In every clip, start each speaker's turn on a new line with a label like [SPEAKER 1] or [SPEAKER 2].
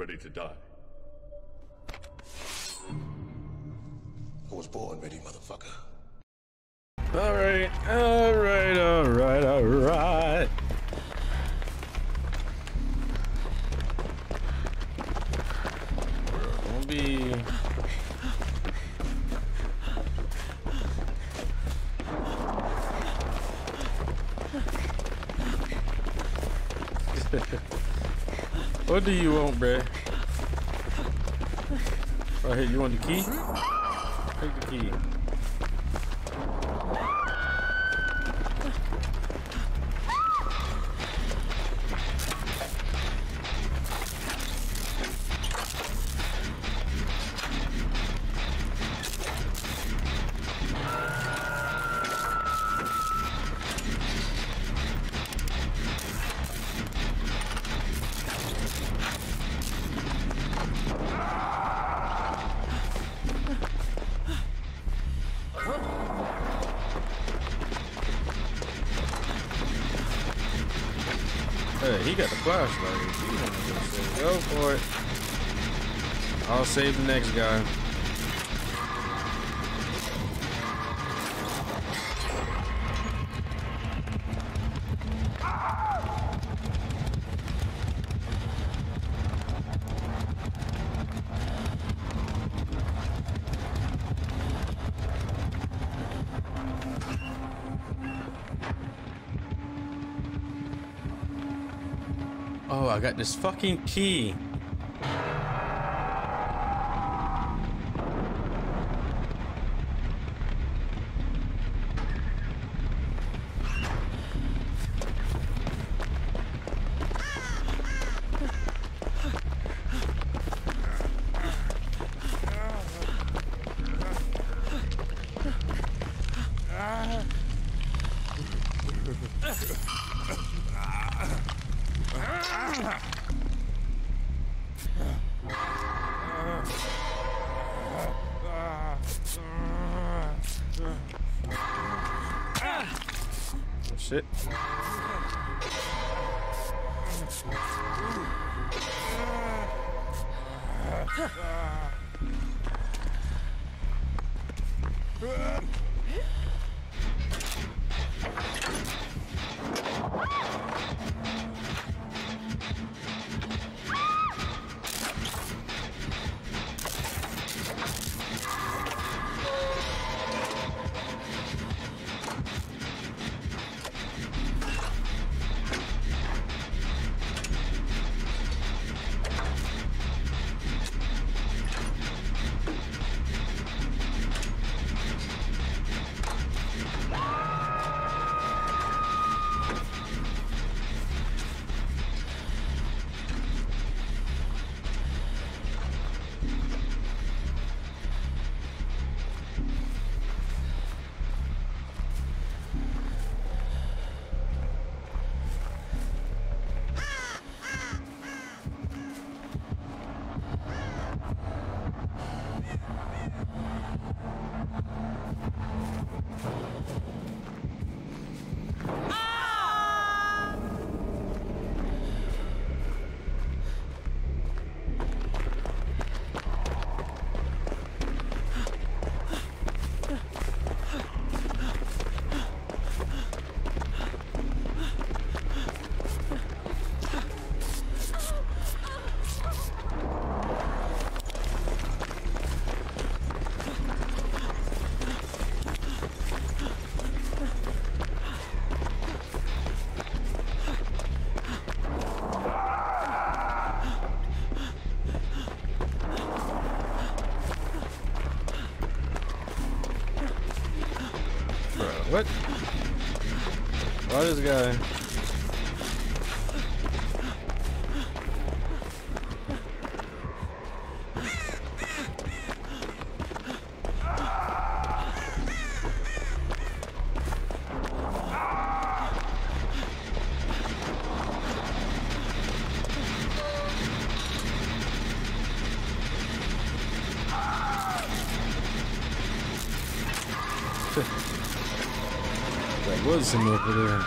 [SPEAKER 1] ready to die?
[SPEAKER 2] I was born ready, motherfucker.
[SPEAKER 3] Alright, alright, alright, alright. Don't be... What do you want, bruh? Right here, you want the key? Take the key. Hey, he got the flashlight. Go for it. I'll save the next guy. Oh, I got this fucking key. Shit. What? Why this guy? There was some over there.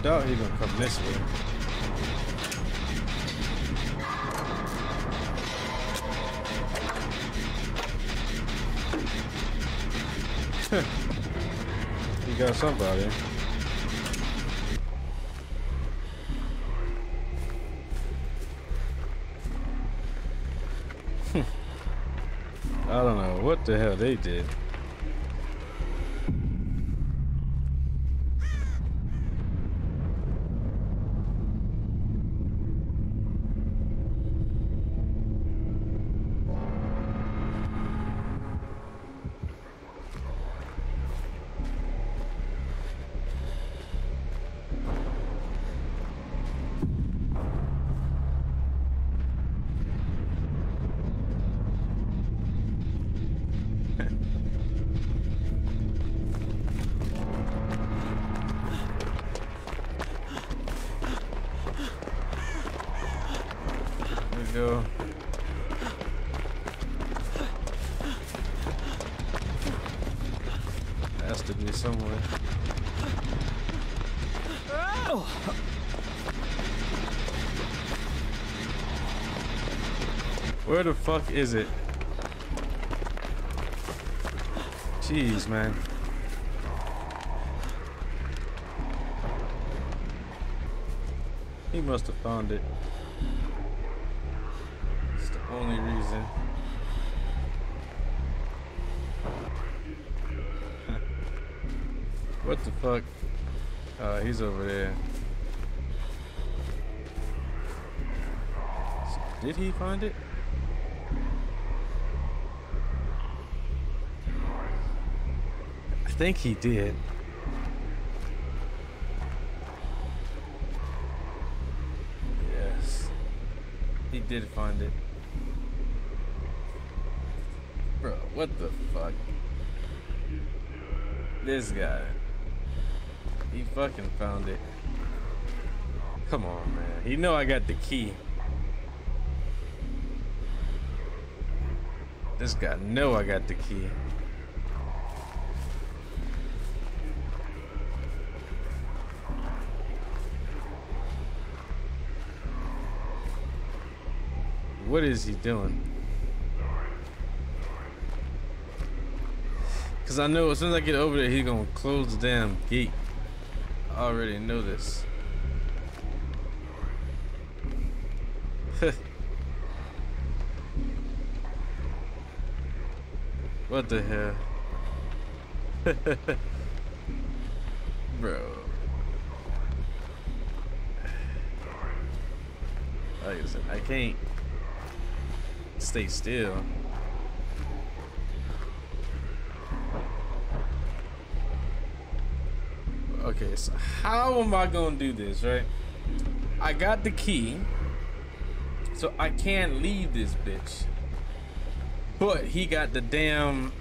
[SPEAKER 3] doubt he's gonna come this way. He got somebody. I don't know what the hell they did. Go. Has to be somewhere. Where the fuck is it? Jeez, man. He must have found it. Only reason. What the fuck? He's over there. Did he find it? I think he did. Yes. He did find it. Bro, what the fuck? This guy. He fucking found it. Come on, man. He know I got the key. This guy know I got the key. What is he doing? Cause I know as soon as I get over there, he's gonna close the damn gate. I already know this. What the hell? Bro. Like I said, I can't stay still. Okay, so how am I gonna do this, right? I got the key, so I can't leave this bitch. But he got the damn...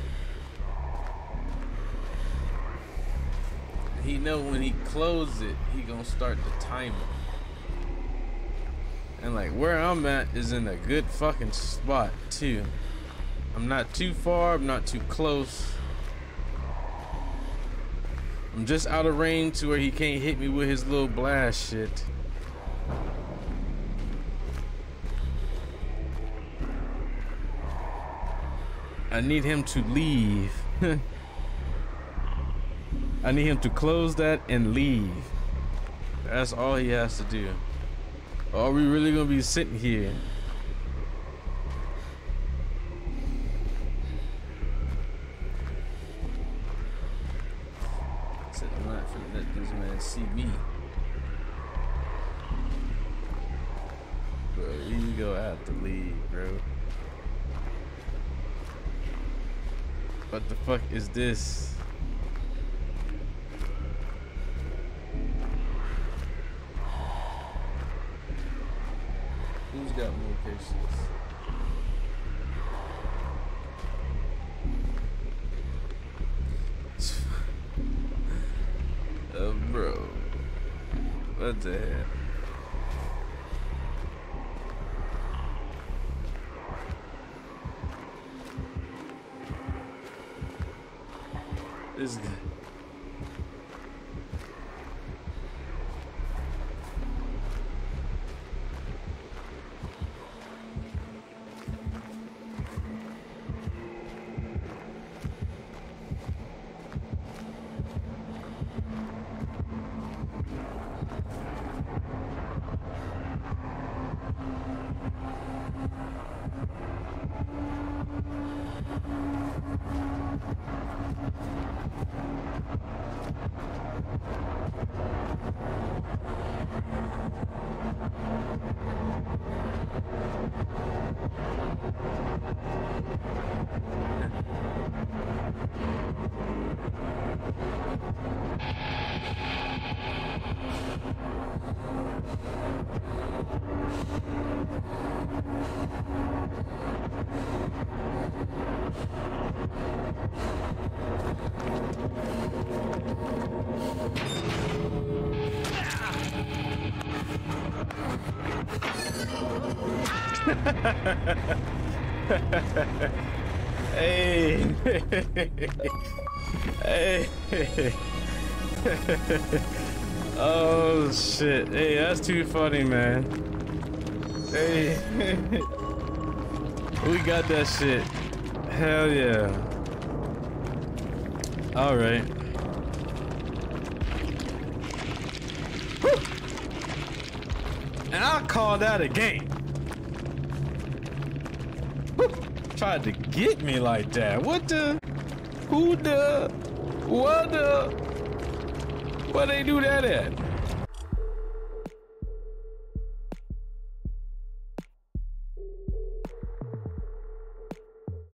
[SPEAKER 3] He know when he closes it, he gonna start the timer. And like where I'm at is in a good fucking spot too. I'm not too far, I'm not too close. I'm just out of range to where he can't hit me with his little blast shit. I need him to leave. I need him to close that and leave. That's all he has to do. Are we really gonna be sitting here? I'm not finna let this man see me. Bro, you gonna have to leave, bro. What the fuck is this? Who's got more patience? Bro. What the hell? This guy. Hey. Hey. Oh shit. Hey, that's too funny, man. Hey. We got that shit. Hell yeah. All right. Whew. And I'll call that a game. Whew. Tried to get me like that. What the? Who the? What the? Where they do that at?